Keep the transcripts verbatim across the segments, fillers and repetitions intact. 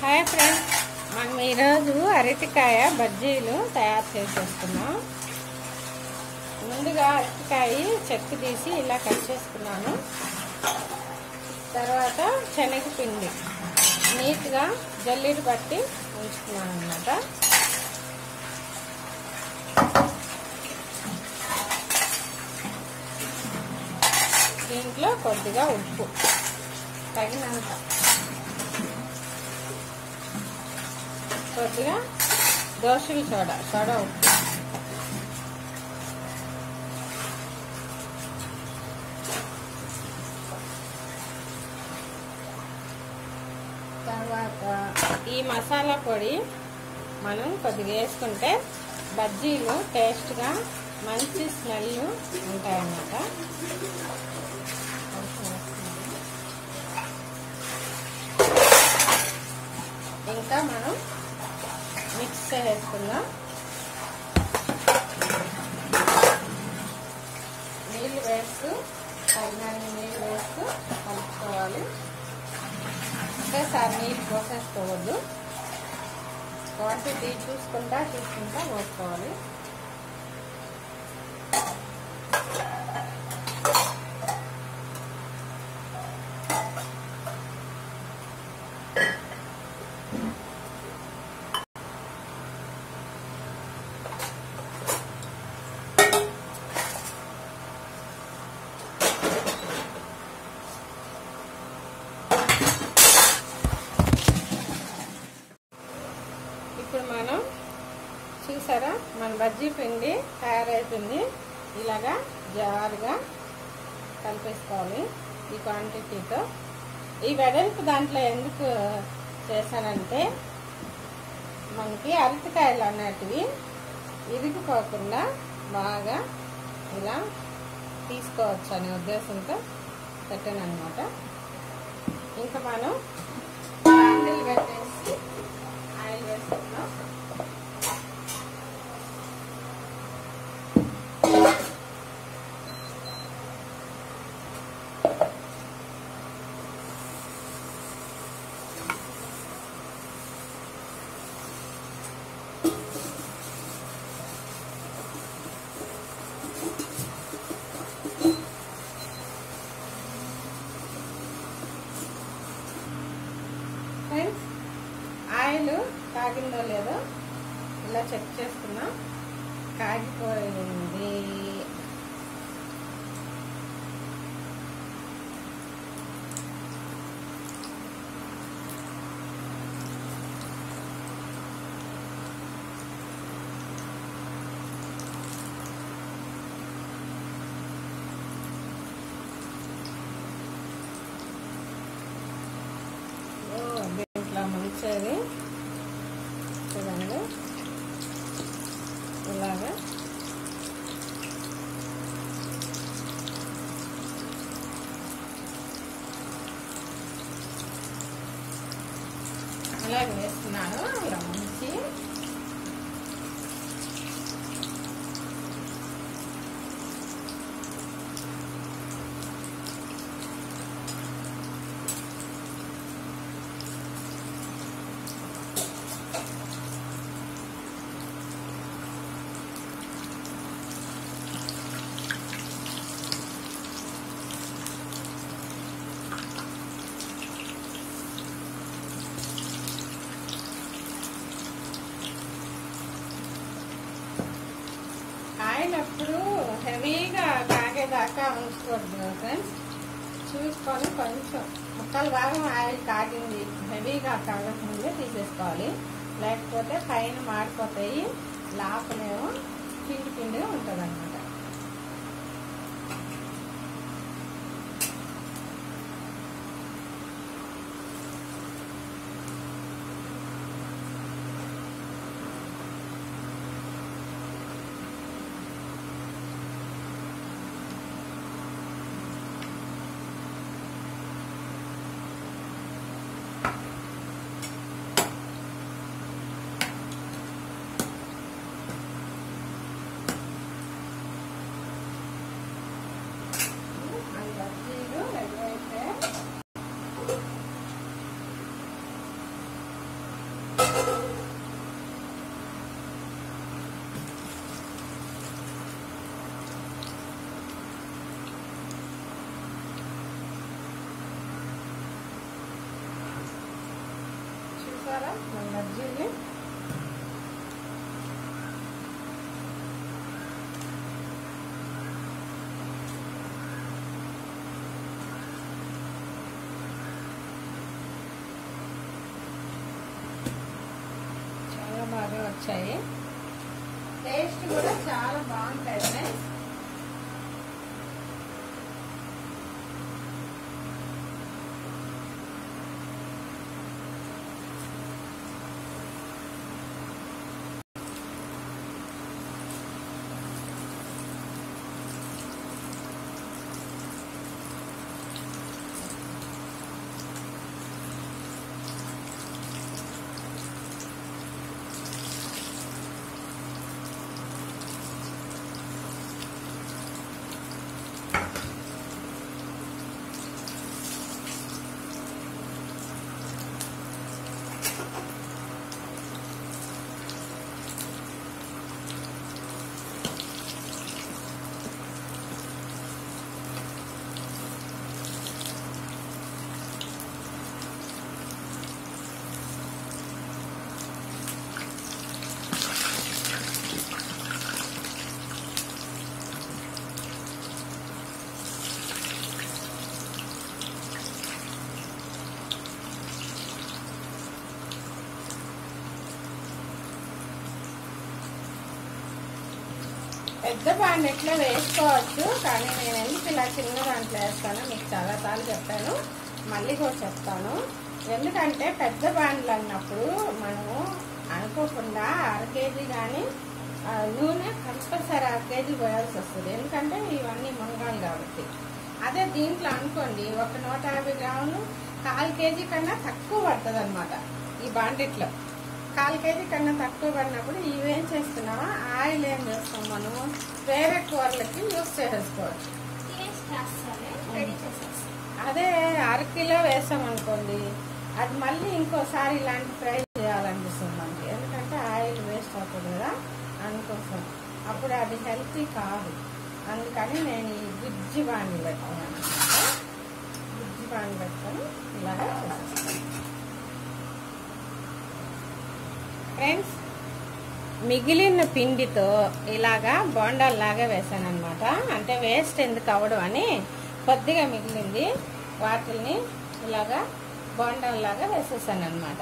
Hi friends, మనం ఈరోజు అరటికాయ బజ్జీలు తయారు చేసేస్తున్నాం. ముందుగా అరటికాయ చెక్కు తీసి ఇలా కట్ చేసుకున్నాను. తర్వాత శనగపిండి నీట్గా జల్లీడు పట్టి ఉంచుకున్నాను అన్నమాట. దీంట్లో కొద్దిగా ఉప్పు తగినంత, కొద్దిగా దోసల సోడా సోడా ఉప్పు, తర్వాత ఈ మసాలా పొడి మనం కొద్దిగా వేసుకుంటే బజ్జీలు టేస్ట్గా మంచి స్మెల్ ఉంటాయన్నమాట. ఇంకా మనం మిక్స్ చేసుకుందాం. నీళ్ళు వేస్తూ తగినన్ని నీళ్ళు వేస్తూ కలుపుకోవాలి. ఒకేసారి నీళ్ళు పోసేసుకోవద్దు, క్వాంటిటీ చూసుకుంటా చూసుకుంటా పోసుకోవాలి. ఇప్పుడు మనం చూసారా, మన బజ్జీ పిండి తయారైతుంది. ఇలాగా జారుగా కలిపేసుకోవాలి ఈ క్వాంటిటీతో. ఈ వెడల్పు దాంట్లో ఎందుకు చేశానంటే మనకి అరటికాయలు అన్నటివి ఇరిగిపోకుండా బాగా ఇలా తీసుకోవచ్చు అనే ఉద్దేశంతో పెట్టాను అనమాట. ఇంకా మనం హ్యాండిల్ పెట్టేసి ఆయిల్ వేసుకుందాం. ఫ్రెండ్స్, ఆయిల్ కాగిందో లేదో ఇలా చెక్ చేసుకున్నాం. కాగిపోయింది. దీంట్లో ముంచేది చూడండి, ఇలాగా ఇలాగ వేస్తున్నాను. ఇలా ముంచి ఆయిల్ అప్పుడు హెవీగా కాగేదాకా ఉంచుకోవద్దు ఫ్రెండ్స్. చూసుకొని కొంచెం ముక్కలు భాగం ఆయిల్ కాగింది, హెవీగా కాగకముందే తీసేసుకోవాలి. లేకపోతే పైన మాడిపోతాయి, లోపలేమో పిండి పిండిగా ఉంటుంది అన్నమాట. చూసారా మన బజ్జీలు చాలా బాగా వచ్చాయి. టేస్ట్ కూడా చాలా బాగుంటాయి ఫ్రెండ్స్. పెద్ద బాండెట్లో వేసుకోవచ్చు, కానీ నేను ఎందుకు ఇలా చిన్న దాంట్లో వేస్తానో మీకు చాలాసార్లు చెప్పాను, మళ్ళీ కూడా చెప్తాను. ఎందుకంటే పెద్ద బాండ్లు అన్నప్పుడు మనము అనుకోకుండా అర కేజీ కానీ నూనె కంపల్సరీ అర కేజీ పోయాల్సి వస్తుంది, ఎందుకంటే ఇవన్నీ మునగాలు కాబట్టి. అదే దీంట్లో అనుకోండి ఒక నూట యాభై గ్రాములు కాల్ కేజీ కన్నా తక్కువ పడుతుంది అనమాట. ఈ బాండెట్లో కాల్ కేజీ కన్నా తక్కువ పడినప్పుడు ఇవేం చేస్తున్నామా, ఆయిల్ ఏం చేస్తాం మనము వేరే కూరలకి యూజ్ చేసేసుకోవచ్చు. అదే అరకిలో వేసాం అనుకోండి, అది మళ్ళీ ఇంకోసారి ఇలాంటి ఫ్రై చేయాలనిపిస్తుంది మనకి, ఎందుకంటే ఆయిల్ వేస్ట్ అవుతుంది కదా, అందుకోసం అప్పుడు అది హెల్తీ కాదు. అందుకని నేను ఈ గుజ్జి బాండి పెట్టుకున్నాను. గుజ్జి బాండి పెట్టుకొని ఇలాగా చేసేస్తాను. ఫ్రెండ్స్, మిగిలిన పిండితో ఇలాగా బోండాల్లాగా వేసాను అనమాట. అంటే వేస్ట్ ఎందుకు అవ్వడం అని కొద్దిగా మిగిలింది, వాటిని ఇలాగా బోండాల్లాగా వేసేసాను అనమాట.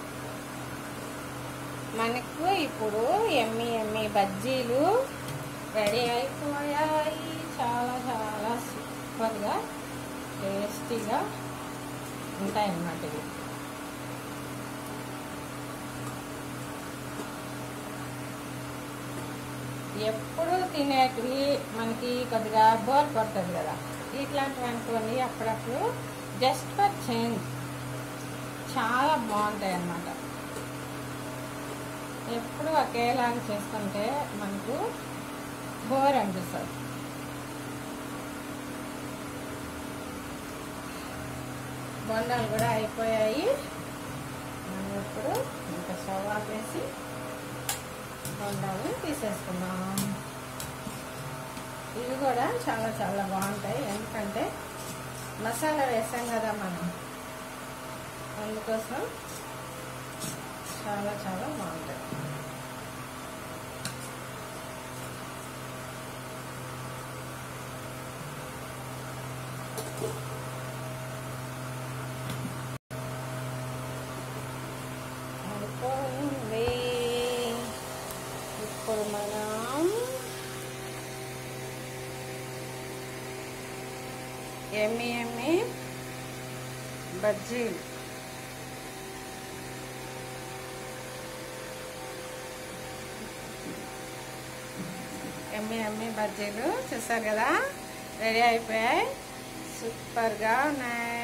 మనకు ఇప్పుడు ఎమ్మి ఎమ్మి బజ్జీలు రెడీ అయిపోయాయి. చాలా చాలా సూపర్గా టేస్టీగా ఉంటాయన్నమాట ఇవి. ఎప్పుడు తినేటివి మనకి కొద్దిగా బోర్ కొడుతుంది కదా, ఇట్లాంటివి అనుకోండి అప్పుడప్పుడు జస్ట్ ఫర్ చేంజ్ చాలా బాగుంటాయి అన్నమాట. ఎప్పుడు ఒకేలాగా చేసుకుంటే మనకు బోర్ అనిపిస్తుంది. బొండాలు కూడా అయిపోయాయి. మనం ఇప్పుడు ఇంకా స్టవ్ ఆపేసి బొండాలు తీసేసుకున్నాం. ఇవి కూడా చాలా చాలా బాగుంటాయి, ఎందుకంటే మసాలా వేసాం కదా మనం, అందుకోసం చాలా చాలా బాగుంటాయి. అయిపోయింది. ఇప్పుడు మనం ఎమ్మి ఎమ్మి బజ్జీలు ఎమ్మి ఎమ్మి బజ్జీలు చూసారు కదా, రెడీ అయిపోయాయి. సూపర్గా ఉన్నాయి.